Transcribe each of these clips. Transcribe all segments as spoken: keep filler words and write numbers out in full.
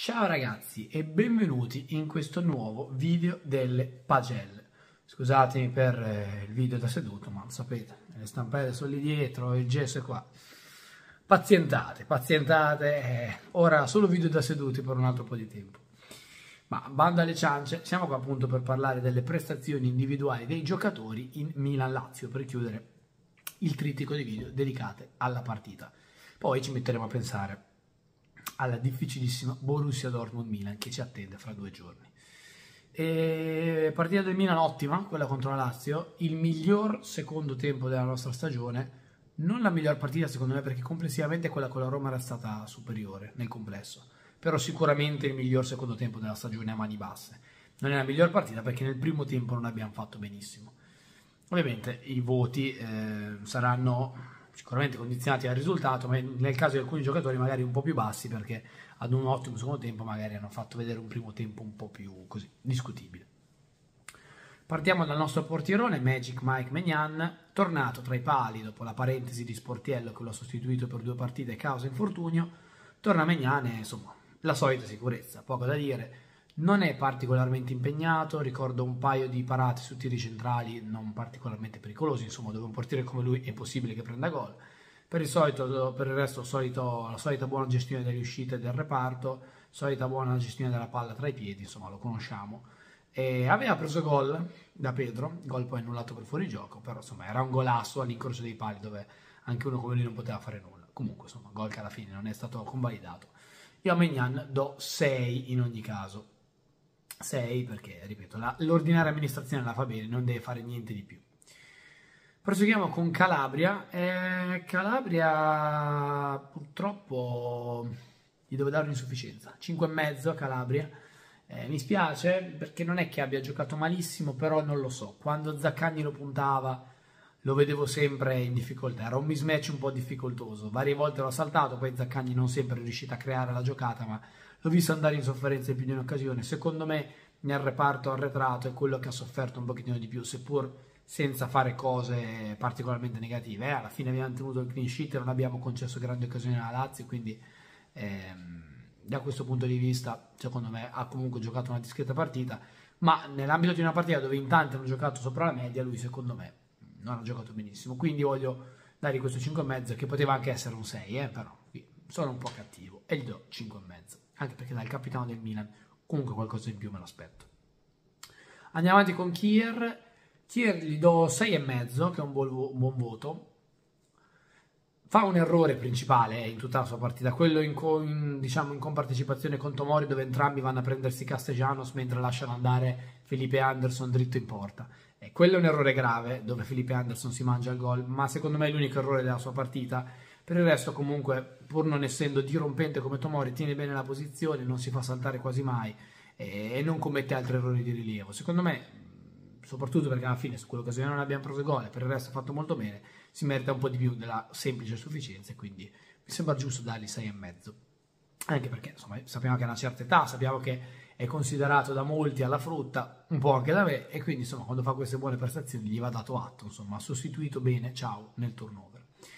Ciao ragazzi e benvenuti in questo nuovo video delle pagelle. Scusatemi per eh, il video da seduto, ma sapete, le stampelle sono lì dietro, il gesso è qua. Pazientate, pazientate, eh, ora solo video da seduti per un altro po' di tempo. Ma bando alle ciance, siamo qua appunto per parlare delle prestazioni individuali dei giocatori in Milan-Lazio, per chiudere il trittico di video dedicate alla partita. Poi ci metteremo a pensare alla difficilissima Borussia Dortmund-Milan che ci attende fra due giorni. E partita del Milan ottima, quella contro la Lazio, il miglior secondo tempo della nostra stagione, non la miglior partita secondo me perché complessivamente quella con la Roma era stata superiore nel complesso, però sicuramente il miglior secondo tempo della stagione a mani basse. Non è la miglior partita perché nel primo tempo non abbiamo fatto benissimo. Ovviamente i voti eh, saranno sicuramente condizionati dal risultato, ma nel caso di alcuni giocatori magari un po' più bassi perché ad un ottimo secondo tempo magari hanno fatto vedere un primo tempo un po' più così discutibile. Partiamo dal nostro portierone Magic Mike Maignan, tornato tra i pali dopo la parentesi di Sportiello che lo ha sostituito per due partite causa infortunio. Torna Maignan e insomma la solita sicurezza, poco da dire. Non è particolarmente impegnato, ricordo un paio di parate su tiri centrali non particolarmente pericolosi, insomma dove un portiere come lui è possibile che prenda gol. Per il, solito, per il resto solito, la solita buona gestione delle uscite del reparto, solita buona gestione della palla tra i piedi, insomma lo conosciamo. E aveva preso gol da Pedro, gol poi annullato per fuorigioco, però insomma era un golasso all'incrocio dei pali dove anche uno come lui non poteva fare nulla. Comunque insomma gol che alla fine non è stato convalidato. Io a Maignan do sei in ogni caso. sei perché, ripeto, l'ordinaria amministrazione la fa bene, non deve fare niente di più. Proseguiamo con Calabria. Eh, Calabria purtroppo gli devo dare un'insufficienza. cinque e mezzo a Calabria. Eh, mi spiace perché non è che abbia giocato malissimo, però non lo so. Quando Zaccagni lo puntava lo vedevo sempre in difficoltà. Era un mismatch un po' difficoltoso. Varie volte l'ho saltato, poi Zaccagni non sempre è riuscito a creare la giocata, ma l'ho visto andare in sofferenza in più di un'occasione. Secondo me nel reparto arretrato è quello che ha sofferto un pochettino di più, seppur senza fare cose particolarmente negative. Eh, alla fine abbiamo tenuto il clean sheet e non abbiamo concesso grandi occasioni alla Lazio, quindi ehm, da questo punto di vista secondo me ha comunque giocato una discreta partita, ma nell'ambito di una partita dove in tanti hanno giocato sopra la media, lui secondo me non ha giocato benissimo, quindi voglio dargli questo cinque e mezzo che poteva anche essere un sei, eh, però sono un po' cattivo e gli do cinque e mezzo, anche perché dal capitano del Milan comunque qualcosa in più me lo aspetto. Andiamo avanti con Kier. Kier gli do sei e mezzo, che è un buon, un buon voto. Fa un errore principale in tutta la sua partita, quello in, in, diciamo, in compartecipazione con Tomori, dove entrambi vanno a prendersi Castellanos mentre lasciano andare Felipe Anderson dritto in porta. E quello è un errore grave, dove Felipe Anderson si mangia il gol, ma secondo me è l'unico errore della sua partita. Per il resto comunque, pur non essendo dirompente come Tomori, tiene bene la posizione, non si fa saltare quasi mai e, e non commette altri errori di rilievo. Secondo me, soprattutto perché alla fine su quell'occasione non abbiamo preso gol e per il resto ha fatto molto bene, si merita un po' di più della semplice sufficienza e quindi mi sembra giusto dargli sei e mezzo. Anche perché insomma sappiamo che ha una certa età, sappiamo che è considerato da molti alla frutta, un po' anche da me, e quindi insomma quando fa queste buone prestazioni gli va dato atto, insomma ha sostituito bene Ciao nel turnover.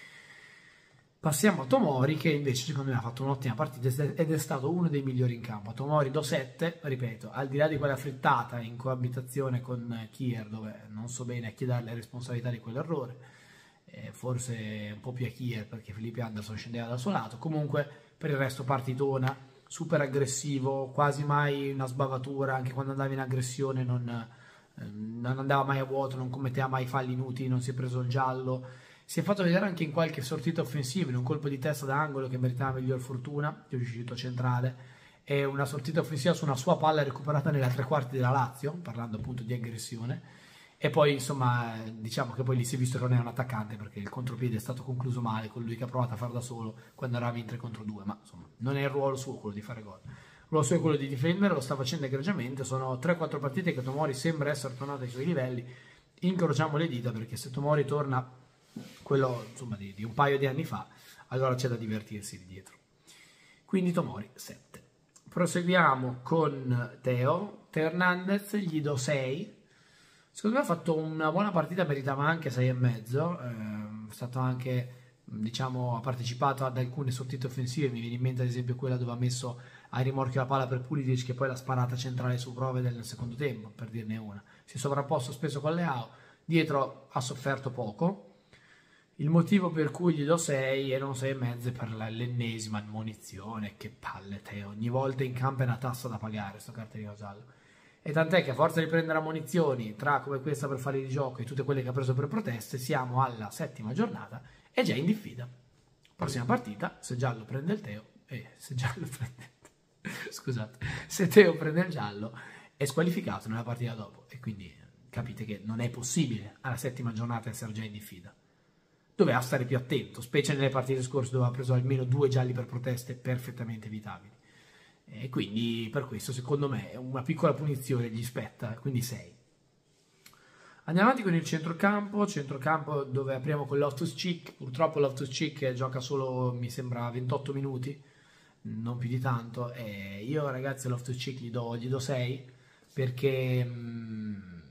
Passiamo a Tomori che invece secondo me ha fatto un'ottima partita ed è stato uno dei migliori in campo. A Tomori do sette, ripeto, al di là di quella frittata in coabitazione con Kier dove non so bene a chi dare le responsabilità di quell'errore, eh, forse un po' più a Kier perché Felipe Anderson scendeva dal suo lato, comunque per il resto partitona, super aggressivo, quasi mai una sbavatura, anche quando andava in aggressione non, eh, non andava mai a vuoto, non commetteva mai falli inutili, non si è preso il giallo. Si è fatto vedere anche in qualche sortita offensiva, in un colpo di testa d'angolo che meritava miglior fortuna, che è riuscito a centrare, e una sortita offensiva su una sua palla recuperata nella tre quarti della Lazio, parlando appunto di aggressione, e poi insomma diciamo che poi lì si è visto che non è un attaccante perché il contropiede è stato concluso male, con lui che ha provato a fare da solo quando eravamo in tre contro due, ma insomma non è il ruolo suo quello di fare gol. Il ruolo suo è quello di difendere, lo sta facendo egregiamente, sono tre quattro partite che Tomori sembra essere tornato ai suoi livelli, incrociamo le dita perché se Tomori torna quello insomma di, di un paio di anni fa, allora c'è da divertirsi di dietro. Quindi Tomori sette. Proseguiamo con Teo. Teo Hernandez gli do sei. Secondo me ha fatto una buona partita, meritava anche sei e mezzo, eh, è stato anche diciamo, ha partecipato ad alcune sortite offensive, mi viene in mente ad esempio quella dove ha messo a rimorchio la palla per Pulisic, che poi l'ha sparata centrale su prove nel secondo tempo, per dirne una. Si è sovrapposto spesso con Leao, dietro ha sofferto poco. Il motivo per cui gli do sei e non sei e mezzo per l'ennesima ammonizione. Che palle, te, ogni volta in campo è una tassa da pagare sto cartellino giallo. E tant'è che a forza di prendere ammonizioni, tra come questa per fare di gioco e tutte quelle che ha preso per proteste, siamo alla settima giornata e già in diffida. Prossima partita, se giallo prende il Teo, eh, se giallo prende, scusate, se Teo prende il giallo è squalificato nella partita dopo, e quindi capite che non è possibile alla settima giornata essere già in diffida. Doveva stare più attento, specie nelle partite scorse dove ha preso almeno due gialli per proteste perfettamente evitabili. E quindi per questo secondo me una piccola punizione gli spetta, quindi sei. Andiamo avanti con il centrocampo, centrocampo dove apriamo con Loftus-Cheek. Purtroppo Loftus-Cheek gioca solo, mi sembra, ventotto minuti, non più di tanto, e io ragazzi Loftus-Cheek gli do, gli do sei perché mh,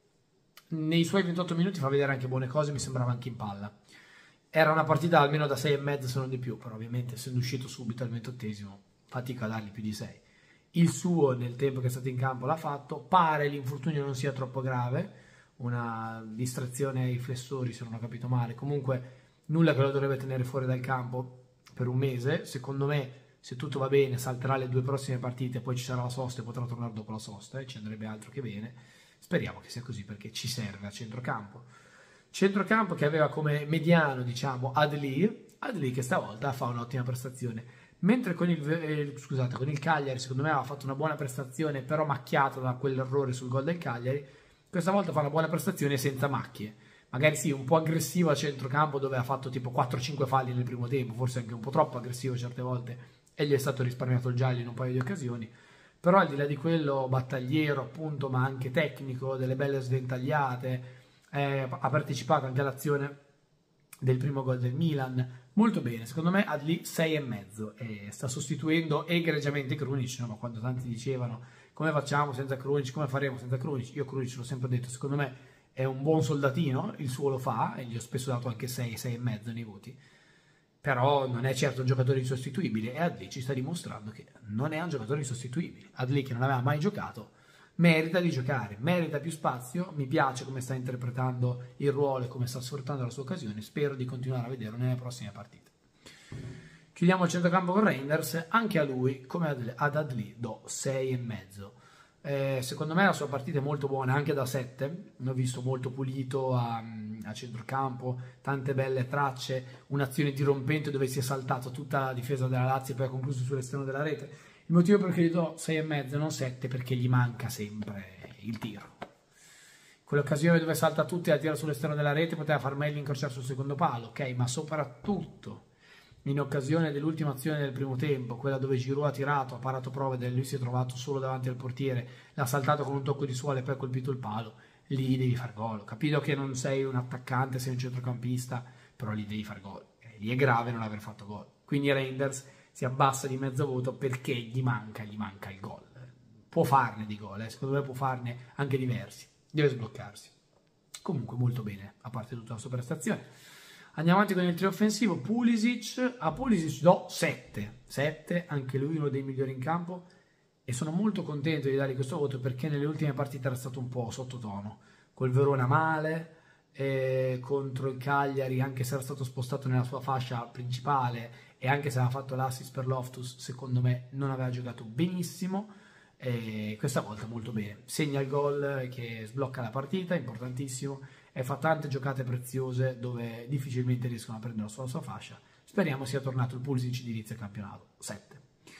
nei suoi ventotto minuti fa vedere anche buone cose, mi sembrava anche in palla. Era una partita almeno da sei e mezzo se non di più, però ovviamente essendo uscito subito al ventottesimo fatica a dargli più di sei. Il suo nel tempo che è stato in campo l'ha fatto, pare l'infortunio non sia troppo grave, una distrazione ai flessori se non ho capito male, comunque nulla che lo dovrebbe tenere fuori dal campo per un mese. Secondo me se tutto va bene salterà le due prossime partite, poi ci sarà la sosta e potrà tornare dopo la sosta e ci andrebbe altro che bene. Speriamo che sia così perché ci serve a centrocampo. Centrocampo che aveva come mediano, diciamo, Adli, Adli che stavolta fa un'ottima prestazione, mentre con il, eh, scusate, con il Cagliari secondo me aveva fatto una buona prestazione, però macchiato da quell'errore sul gol del Cagliari. Questa volta fa una buona prestazione senza macchie, magari sì, un po' aggressivo a centrocampo dove ha fatto tipo quattro cinque falli nel primo tempo, forse anche un po' troppo aggressivo certe volte e gli è stato risparmiato il giallo in un paio di occasioni, però al di là di quello battagliero appunto, ma anche tecnico, delle belle sventagliate. Eh, ha partecipato anche all'azione del primo gol del Milan, molto bene, secondo me Adli sei e mezzo, e sta sostituendo egregiamente Krunic, no? Ma quando tanti dicevano come facciamo senza Krunic, come faremo senza Krunic, io Krunic l'ho sempre detto, secondo me è un buon soldatino, il suo lo fa, e gli ho spesso dato anche sei, sei e mezzo nei voti, però non è certo un giocatore insostituibile, e Adli ci sta dimostrando che non è un giocatore insostituibile. Adli, che non aveva mai giocato, merita di giocare, merita più spazio, mi piace come sta interpretando il ruolo e come sta sfruttando la sua occasione, spero di continuare a vederlo nelle prossime partite. Chiudiamo il centrocampo con Reinders, anche a lui, come ad Adli, do sei e mezzo. Eh, secondo me la sua partita è molto buona, anche da sette, l'ho visto molto pulito a, a centrocampo, tante belle tracce, un'azione dirompente dove si è saltato tutta la difesa della Lazio e poi ha concluso sull'esterno della rete. Il motivo per cui gli do sei e mezzo e non sette perché gli manca sempre il tiro. Quell'occasione dove salta tutti e la tira sull'esterno della rete poteva far meglio incrociare sul secondo palo, ok, ma soprattutto in occasione dell'ultima azione del primo tempo, quella dove Giroud ha tirato, ha parato prove, lui si è trovato solo davanti al portiere, l'ha saltato con un tocco di suolo e poi ha colpito il palo, lì devi far gol. Capito che non sei un attaccante, sei un centrocampista, però lì devi far gol. Eh, lì è grave non aver fatto gol. Quindi Reinders si abbassa di mezzo voto perché gli manca, gli manca il gol. Può farne di gol, eh. Secondo me può farne anche diversi, deve sbloccarsi. Comunque molto bene, a parte tutta la sua prestazione. Andiamo avanti con il trio offensivo. Pulisic, a Pulisic do sette, sette, anche lui uno dei migliori in campo, e sono molto contento di dargli questo voto perché nelle ultime partite era stato un po' sottotono, col Verona male, eh, contro il Cagliari, anche se era stato spostato nella sua fascia principale e anche se aveva fatto l'assist per Loftus, secondo me non aveva giocato benissimo, e questa volta molto bene, segna il gol che sblocca la partita, importantissimo, e fa tante giocate preziose dove difficilmente riescono a prendere sulla sua fascia. Speriamo sia tornato il Pulisic di inizio campionato, sette.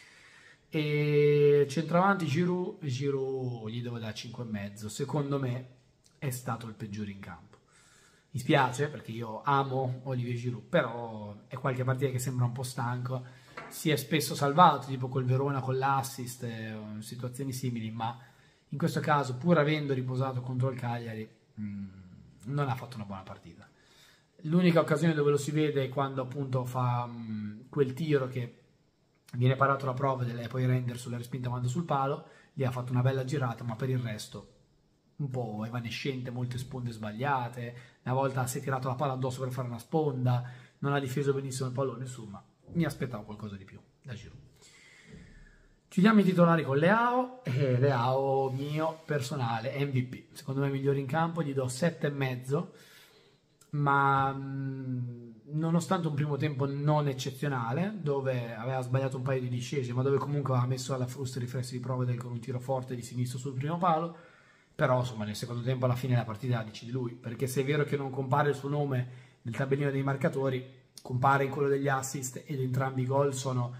E centravanti Giroud, Giroud gli devo dare cinque e mezzo, secondo me è stato il peggiore in campo. Mi spiace perché io amo Olivier Giroud, però è qualche partita che sembra un po' stanco, si è spesso salvato, tipo col Verona con l'assist, eh, situazioni simili, ma in questo caso, pur avendo riposato contro il Cagliari, mh, non ha fatto una buona partita. L'unica occasione dove lo si vede è quando appunto fa mh, quel tiro che viene parato la prova e poi Reinders sulla respinta manda sul palo, lì ha fatto una bella girata, ma per il resto un po' evanescente, molte sponde sbagliate, una volta si è tirato la palla addosso per fare una sponda, non ha difeso benissimo il pallone, insomma, mi aspettavo qualcosa di più da Giroud. Chiudiamo i titolari con Leao, e Leao mio personale M V P, secondo me migliore in campo, gli do sette e mezzo, ma mh, nonostante un primo tempo non eccezionale, dove aveva sbagliato un paio di discese, ma dove comunque aveva messo alla frusta i riflessi di prova del, con un tiro forte di sinistro sul primo palo, però insomma nel secondo tempo alla fine la partita decide lui, perché se è vero che non compare il suo nome nel tabellino dei marcatori, compare in quello degli assist ed entrambi i gol sono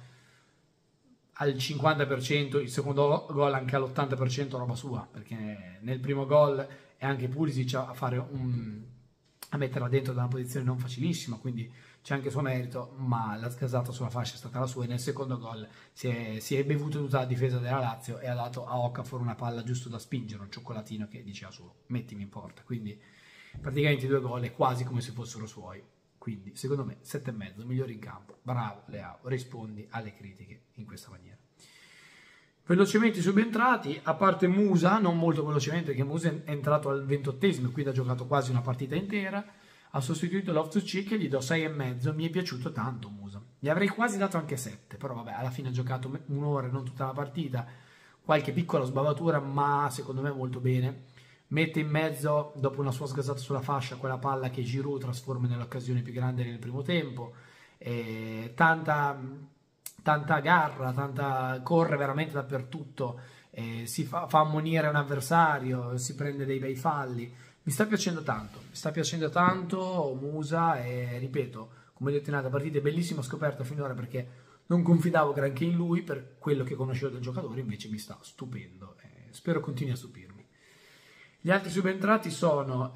al cinquanta per cento, il secondo gol anche all'ottanta per cento roba sua, perché nel primo gol è anche Pulisic a fare un, a metterla dentro da una posizione non facilissima, quindi c'è anche suo merito, ma la sgasata sulla fascia è stata la sua, e nel secondo gol si è, si è bevuto tutta la difesa della Lazio e ha dato a Okafor una palla giusto da spingere, un cioccolatino che diceva solo mettimi in porta, quindi praticamente i due gol è quasi come se fossero suoi. Quindi, secondo me, sette e mezzo, migliore in campo. Bravo, Leao, rispondi alle critiche in questa maniera. Velocemente subentrati, a parte Musa, non molto velocemente, perché Musa è entrato al ventottesimo, quindi ha giocato quasi una partita intera, ha sostituito Loftus-Cheek e gli do sei e mezzo, mi è piaciuto tanto Musa. Gli avrei quasi dato anche sette, però vabbè, alla fine ha giocato un'ora e non tutta la partita, qualche piccola sbavatura, ma secondo me molto bene. Mette in mezzo, dopo una sua sgasata sulla fascia, quella palla che Giroud trasforma nell'occasione più grande nel primo tempo. E tanta, tanta garra, tanta, corre veramente dappertutto, e si fa, fa ammonire un avversario, si prende dei bei falli. Mi sta piacendo tanto, mi sta piacendo tanto Musa e ripeto, come detto in altre partite, bellissima scoperta finora, perché non confidavo granché in lui per quello che conoscevo del giocatore, invece mi sta stupendo e spero continui a stupirmi. Gli altri subentrati sono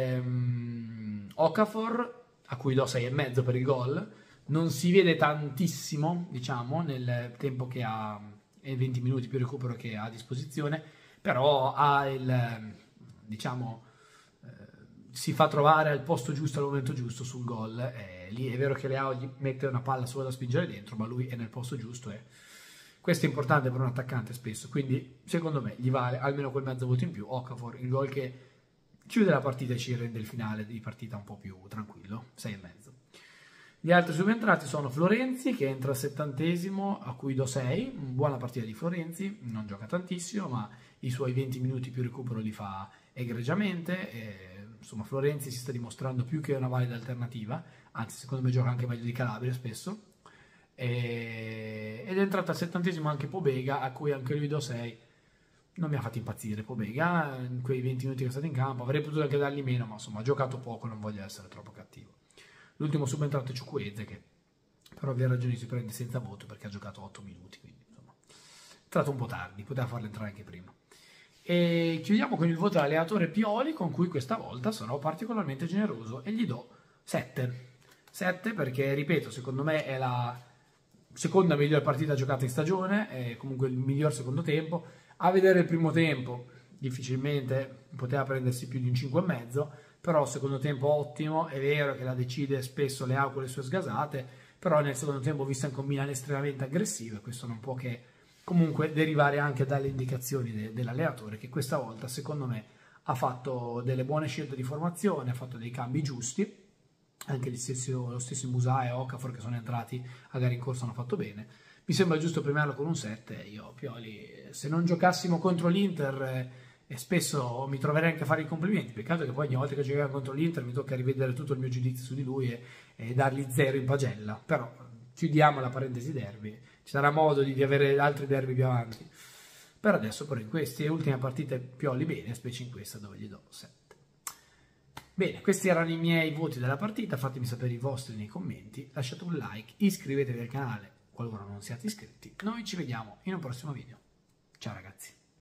ehm, Okafor, a cui do sei e mezzo per il gol. Non si vede tantissimo, diciamo, nel tempo che ha, e venti minuti più recupero che ha a disposizione, però ha il, diciamo, eh, si fa trovare al posto giusto al momento giusto sul gol. Eh, lì è vero che Leao gli mette una palla sola da spingere dentro, ma lui è nel posto giusto e questo è importante per un attaccante spesso, quindi secondo me gli vale almeno quel mezzo voto in più. Okafor, il gol che chiude la partita e ci rende il finale di partita un po' più tranquillo, sei e mezzo. Gli altri subentrati sono Florenzi, che entra al settantesimo, a cui do sei, buona partita di Florenzi, non gioca tantissimo, ma i suoi venti minuti più recupero li fa egregiamente, e, insomma Florenzi si sta dimostrando più che una valida alternativa, anzi secondo me gioca anche meglio di Calabria spesso. E, ed è entrato al settantesimo anche Pobega, a cui anche lui do sei. Non mi ha fatto impazzire Pobega in quei venti minuti che è stato in campo, avrei potuto anche dargli meno, ma insomma ha giocato poco, non voglio essere troppo cattivo. L'ultimo subentrato è Chukwueze, che per ovvie ragioni si prende senza voto perché ha giocato otto minuti, quindi insomma è entrato un po' tardi, poteva farlo entrare anche prima. E chiudiamo con il voto all'allenatore Pioli, con cui questa volta sarò particolarmente generoso e gli do sette. sette perché, ripeto, secondo me è la seconda miglior partita giocata in stagione, è comunque il miglior secondo tempo. A vedere il primo tempo difficilmente poteva prendersi più di un cinque e mezzo, però secondo tempo ottimo. È vero che la decide spesso Leao con le sue sgasate, però nel secondo tempo ho visto anche un Milan estremamente aggressivo, e questo non può che comunque derivare anche dalle indicazioni de dell'allenatore, che questa volta secondo me ha fatto delle buone scelte di formazione, ha fatto dei cambi giusti. Anche lo stesso, lo stesso Musa e Okafor, che sono entrati a gara in corso, hanno fatto bene. Mi sembra giusto premiarlo con un sette. Io, Pioli, se non giocassimo contro l'Inter, eh, e spesso mi troverei anche a fare i complimenti. Peccato che poi ogni volta che giochiamo contro l'Inter mi tocca rivedere tutto il mio giudizio su di lui e, e dargli zero in pagella. Però chiudiamo la parentesi derby. Ci sarà modo di, di avere altri derby più avanti. Per adesso, però, in queste ultime partite Pioli bene, specie in questa dove gli do sette. Bene, questi erano i miei voti della partita, fatemi sapere i vostri nei commenti, lasciate un like, iscrivetevi al canale qualora non siate iscritti, noi ci vediamo in un prossimo video. Ciao ragazzi!